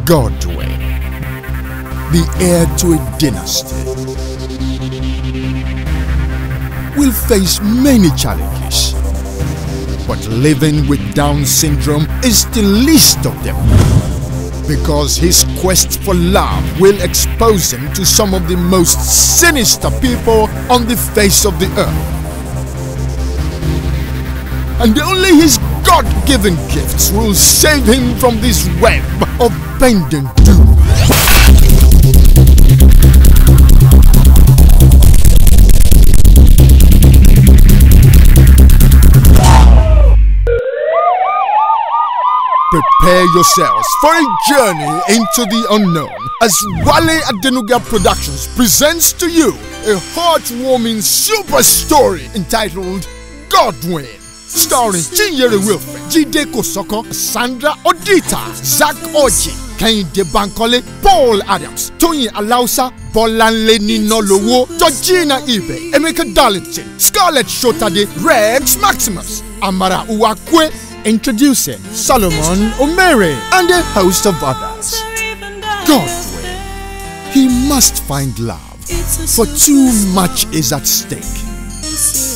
Godwin, the heir to a dynasty, will face many challenges, but living with Down syndrome is the least of them, because his quest for love will expose him to some of the most sinister people on the face of the earth. And only his God-given gifts will save him from this web of bending doom. Prepare yourselves for a journey into the unknown as Wale Adenuga Productions presents to you a heartwarming super story entitled Godwin, starring Chinyere Wilfred, Jide Kosoko, Sandra Odita, Zach Oji, Kehinde Bankole, Paul Adams, Tony Alausa, Bolanle Ninolowo, Georgina Ibe, Emeka Darlington, Scarlett Shotade, Rex Maximus, Amara Uwakwe, introducing Solomon Omere and a host of others. Godwin, he must find love, for too much is at stake.